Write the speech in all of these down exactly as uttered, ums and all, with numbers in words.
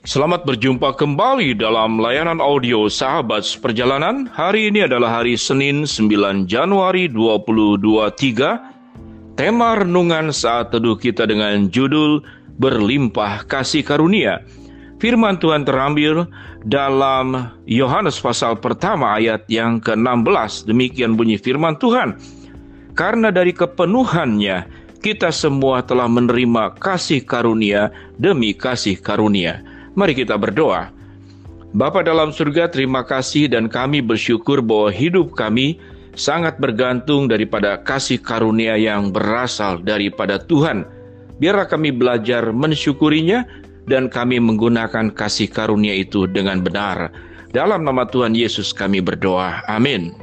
Selamat berjumpa kembali dalam layanan audio Sahabat Perjalanan. Hari ini adalah hari Senin sembilan Januari dua ribu dua puluh tiga. Tema renungan saat teduh kita dengan judul Berlimpah Kasih Karunia. Firman Tuhan terambil dalam Yohanes pasal pertama ayat yang ke enam belas. Demikian bunyi firman Tuhan. Karena dari kepenuhannya kita semua telah menerima kasih karunia demi kasih karunia. Mari kita berdoa. Bapa dalam surga, terima kasih dan kami bersyukur bahwa hidup kami sangat bergantung daripada kasih karunia yang berasal daripada Tuhan. Biarlah kami belajar mensyukurinya dan kami menggunakan kasih karunia itu dengan benar. Dalam nama Tuhan Yesus kami berdoa. Amin.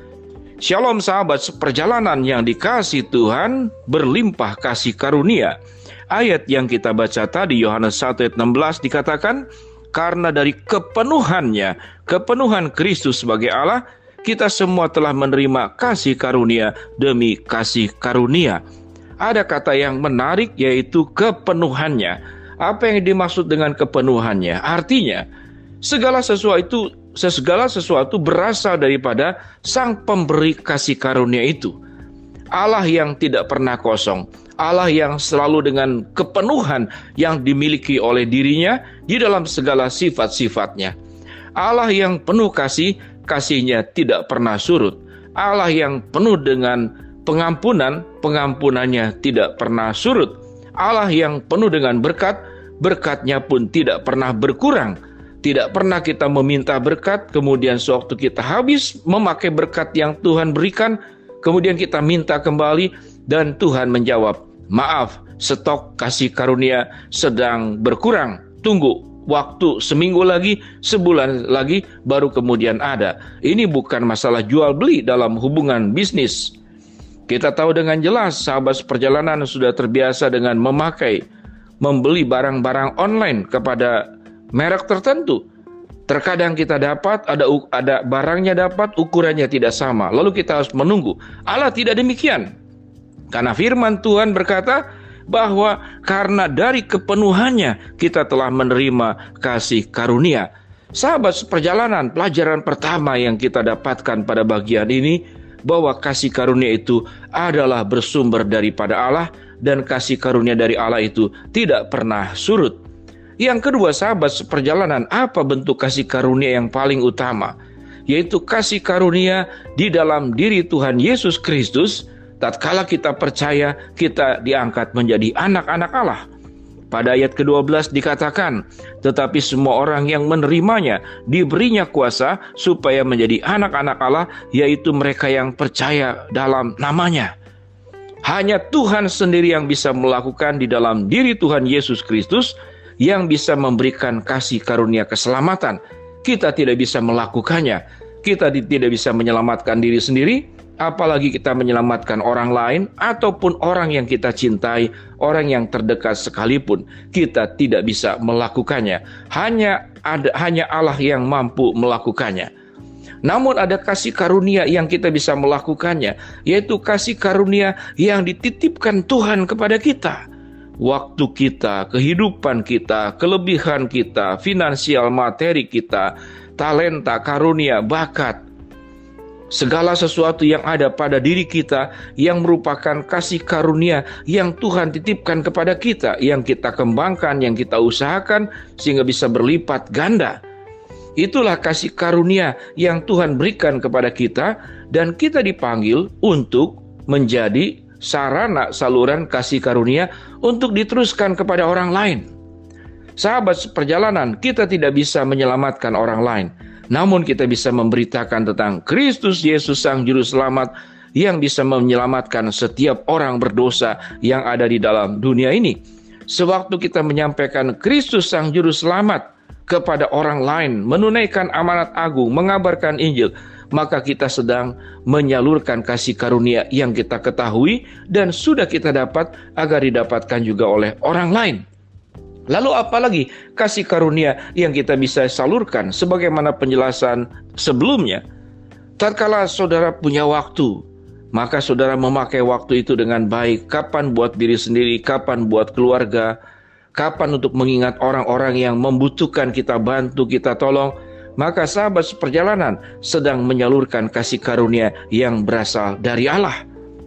Shalom sahabat seperjalanan yang dikasihi Tuhan, berlimpah kasih karunia. Ayat yang kita baca tadi Yohanes satu ayat enam belas dikatakan, karena dari kepenuhannya, kepenuhan Kristus sebagai Allah, kita semua telah menerima kasih karunia demi kasih karunia. Ada kata yang menarik yaitu kepenuhannya. Apa yang dimaksud dengan kepenuhannya? Artinya, segala sesuatu segala sesuatu berasal daripada Sang Pemberi kasih karunia itu. Allah yang tidak pernah kosong, Allah yang selalu dengan kepenuhan yang dimiliki oleh dirinya di dalam segala sifat-sifatnya. Allah yang penuh kasih, kasihnya tidak pernah surut. Allah yang penuh dengan pengampunan, pengampunannya tidak pernah surut. Allah yang penuh dengan berkat, berkatnya pun tidak pernah berkurang. Tidak pernah kita meminta berkat, kemudian sewaktu kita habis memakai berkat yang Tuhan berikan, kemudian kita minta kembali dan Tuhan menjawab, maaf, stok kasih karunia sedang berkurang. Tunggu waktu seminggu lagi, sebulan lagi, baru kemudian ada. Ini bukan masalah jual beli dalam hubungan bisnis. Kita tahu dengan jelas sahabat perjalanan sudah terbiasa dengan memakai, membeli barang-barang online kepada merek tertentu. Terkadang kita dapat, ada ada barangnya dapat, ukurannya tidak sama. Lalu kita harus menunggu. Allah tidak demikian. Karena firman Tuhan berkata bahwa karena dari kepenuhannya kita telah menerima kasih karunia. Sahabat seperjalanan, pelajaran pertama yang kita dapatkan pada bagian ini, bahwa kasih karunia itu adalah bersumber daripada Allah dan kasih karunia dari Allah itu tidak pernah surut. Yang kedua sahabat seperjalanan, apa bentuk kasih karunia yang paling utama? Yaitu kasih karunia di dalam diri Tuhan Yesus Kristus. Tatkala kita percaya, kita diangkat menjadi anak-anak Allah. Pada ayat kedua belas dikatakan, tetapi semua orang yang menerimanya diberinya kuasa supaya menjadi anak-anak Allah, yaitu mereka yang percaya dalam namanya. Hanya Tuhan sendiri yang bisa melakukan di dalam diri Tuhan Yesus Kristus, yang bisa memberikan kasih karunia keselamatan. Kita tidak bisa melakukannya. Kita tidak bisa menyelamatkan diri sendiri, apalagi kita menyelamatkan orang lain ataupun orang yang kita cintai, orang yang terdekat sekalipun. Kita tidak bisa melakukannya. Hanya ada hanya Allah yang mampu melakukannya. Namun ada kasih karunia yang kita bisa melakukannya, yaitu kasih karunia yang dititipkan Tuhan kepada kita. Waktu kita, kehidupan kita, kelebihan kita, finansial materi kita, talenta, karunia, bakat, segala sesuatu yang ada pada diri kita yang merupakan kasih karunia yang Tuhan titipkan kepada kita, yang kita kembangkan, yang kita usahakan sehingga bisa berlipat ganda. Itulah kasih karunia yang Tuhan berikan kepada kita, dan kita dipanggil untuk menjadi sarana saluran kasih karunia untuk diteruskan kepada orang lain. Sahabat seperjalanan, kita tidak bisa menyelamatkan orang lain, namun kita bisa memberitakan tentang Kristus Yesus Sang Juru Selamat yang bisa menyelamatkan setiap orang berdosa yang ada di dalam dunia ini. Sewaktu kita menyampaikan Kristus Sang Juru Selamat kepada orang lain, menunaikan amanat agung, mengabarkan Injil, maka kita sedang menyalurkan kasih karunia yang kita ketahui dan sudah kita dapat agar didapatkan juga oleh orang lain. Lalu apalagi kasih karunia yang kita bisa salurkan sebagaimana penjelasan sebelumnya. Tatkala saudara punya waktu, maka saudara memakai waktu itu dengan baik. Kapan buat diri sendiri, kapan buat keluarga, kapan untuk mengingat orang-orang yang membutuhkan kita bantu, kita tolong, maka sahabat seperjalanan sedang menyalurkan kasih karunia yang berasal dari Allah.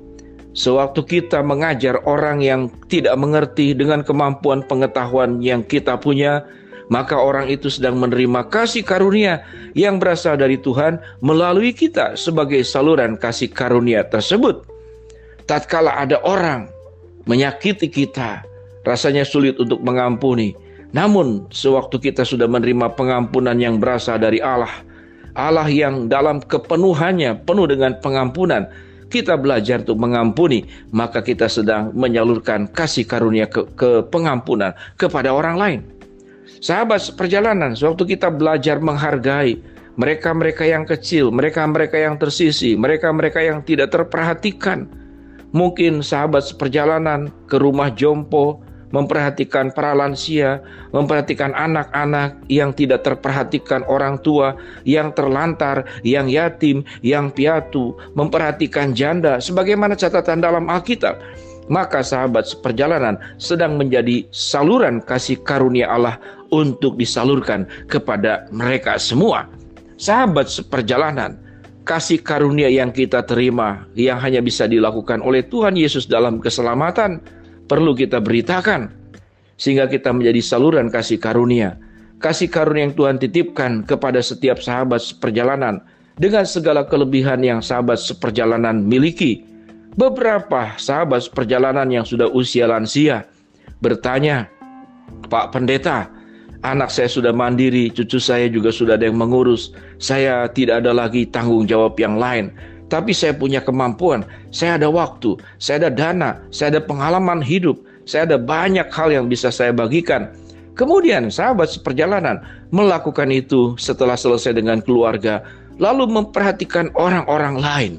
Sewaktu kita mengajar orang yang tidak mengerti dengan kemampuan pengetahuan yang kita punya, maka orang itu sedang menerima kasih karunia yang berasal dari Tuhan melalui kita sebagai saluran kasih karunia tersebut. Tatkala ada orang menyakiti kita, rasanya sulit untuk mengampuni. Namun sewaktu kita sudah menerima pengampunan yang berasal dari Allah, Allah yang dalam kepenuhannya penuh dengan pengampunan, kita belajar untuk mengampuni, maka kita sedang menyalurkan kasih karunia ke, ke pengampunan kepada orang lain. Sahabat seperjalanan, sewaktu kita belajar menghargai mereka-mereka yang kecil, mereka-mereka yang tersisih, mereka-mereka yang tidak terperhatikan. Mungkin sahabat seperjalanan ke rumah jompo, memperhatikan para lansia, memperhatikan anak-anak yang tidak terperhatikan orang tua, yang terlantar, yang yatim, yang piatu, memperhatikan janda, sebagaimana catatan dalam Alkitab. Maka sahabat seperjalanan sedang menjadi saluran kasih karunia Allah untuk disalurkan kepada mereka semua. Sahabat seperjalanan, kasih karunia yang kita terima, yang hanya bisa dilakukan oleh Tuhan Yesus dalam keselamatan, perlu kita beritakan, sehingga kita menjadi saluran kasih karunia. Kasih karunia yang Tuhan titipkan kepada setiap sahabat seperjalanan, dengan segala kelebihan yang sahabat seperjalanan miliki. Beberapa sahabat seperjalanan yang sudah usia lansia bertanya, "Pak Pendeta, anak saya sudah mandiri, cucu saya juga sudah ada yang mengurus. Saya tidak ada lagi tanggung jawab yang lain. Tapi saya punya kemampuan, saya ada waktu, saya ada dana, saya ada pengalaman hidup, saya ada banyak hal yang bisa saya bagikan." Kemudian sahabat seperjalanan melakukan itu setelah selesai dengan keluarga, lalu memperhatikan orang-orang lain,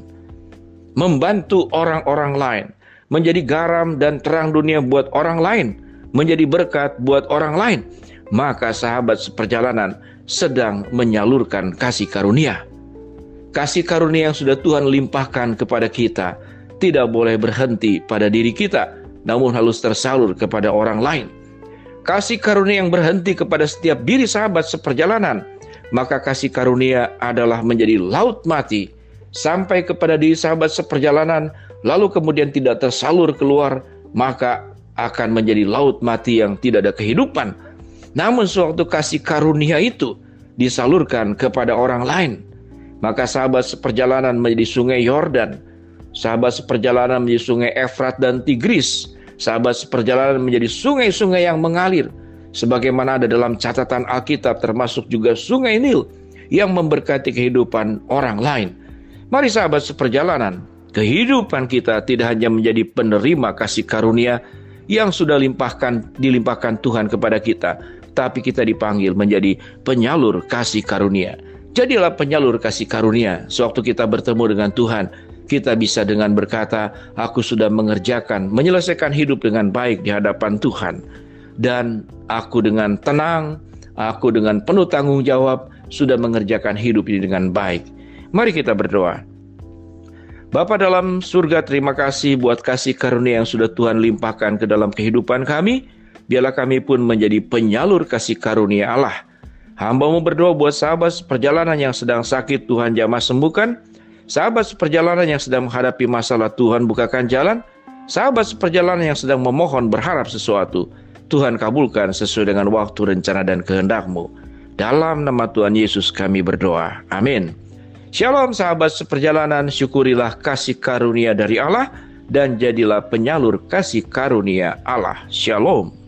membantu orang-orang lain, menjadi garam dan terang dunia buat orang lain, menjadi berkat buat orang lain. Maka sahabat seperjalanan sedang menyalurkan kasih karunia. Kasih karunia yang sudah Tuhan limpahkan kepada kita tidak boleh berhenti pada diri kita, namun harus tersalur kepada orang lain. Kasih karunia yang berhenti kepada setiap diri sahabat seperjalanan, maka kasih karunia adalah menjadi laut mati sampai kepada diri sahabat seperjalanan, lalu kemudian tidak tersalur keluar, maka akan menjadi laut mati yang tidak ada kehidupan. Namun sewaktu kasih karunia itu disalurkan kepada orang lain, maka sahabat seperjalanan menjadi sungai Yordan, sahabat seperjalanan menjadi sungai Efrat dan Tigris, sahabat seperjalanan menjadi sungai-sungai yang mengalir, sebagaimana ada dalam catatan Alkitab, termasuk juga sungai Nil yang memberkati kehidupan orang lain. Mari sahabat seperjalanan, kehidupan kita tidak hanya menjadi penerima kasih karunia yang sudah limpahkan, dilimpahkan Tuhan kepada kita, tapi kita dipanggil menjadi penyalur kasih karunia. Jadilah penyalur kasih karunia. Sewaktu kita bertemu dengan Tuhan, kita bisa dengan berkata, "Aku sudah mengerjakan, menyelesaikan hidup dengan baik di hadapan Tuhan. Dan aku dengan tenang, aku dengan penuh tanggung jawab, sudah mengerjakan hidup ini dengan baik." Mari kita berdoa. Bapa dalam surga, terima kasih buat kasih karunia yang sudah Tuhan limpahkan ke dalam kehidupan kami. Biarlah kami pun menjadi penyalur kasih karunia Allah. Hamba-Mu berdoa buat sahabat seperjalanan yang sedang sakit, Tuhan jamah sembuhkan. Sahabat seperjalanan yang sedang menghadapi masalah, Tuhan bukakan jalan. Sahabat seperjalanan yang sedang memohon berharap sesuatu, Tuhan kabulkan sesuai dengan waktu, rencana, dan kehendak-Mu. Dalam nama Tuhan Yesus kami berdoa. Amin. Shalom sahabat seperjalanan, syukurilah kasih karunia dari Allah dan jadilah penyalur kasih karunia Allah. Shalom.